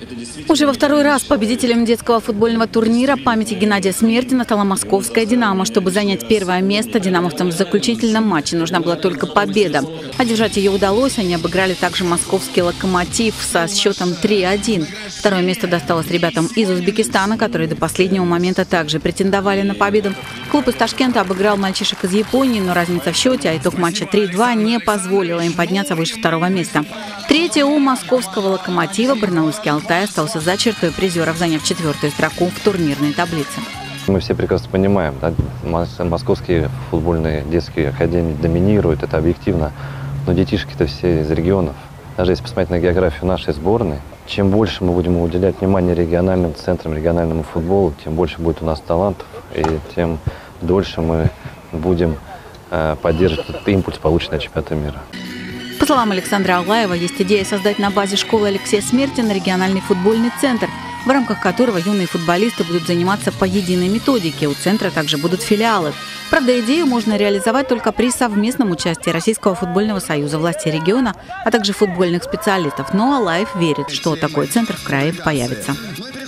Уже во второй раз победителем детского футбольного турнира памяти Геннадия Смертина стала московская «Динамо». Чтобы занять первое место, динамовцам в заключительном матче нужна была только победа. Одержать ее удалось. Они обыграли также московский «Локомотив» со счетом 3-1. Второе место досталось ребятам из Узбекистана, которые до последнего момента также претендовали на победу. Клуб из Ташкента обыграл мальчишек из Японии, но разница в счете, а итог матча 3-2 не позволила им подняться выше второго места. Третье у московского «Локомотива» Барнаульский «Алтай» остался за чертой призеров, заняв 4-ю строку в турнирной таблице. Мы все прекрасно понимаем, да, московские футбольные детские академии доминируют, это объективно, но детишки-то все из регионов. Даже если посмотреть на географию нашей сборной, чем больше мы будем уделять внимание региональным центрам, региональному футболу, тем больше будет у нас талантов, и тем дольше мы будем поддерживать этот импульс, полученный от чемпионата мира. По словам Александра Аллаева, есть идея создать на базе школы Алексея Смертина региональный футбольный центр, в рамках которого юные футболисты будут заниматься по единой методике. У центра также будут филиалы. Правда, идею можно реализовать только при совместном участии Российского футбольного союза, власти региона, а также футбольных специалистов. Но Аллаев верит, что такой центр в крае появится.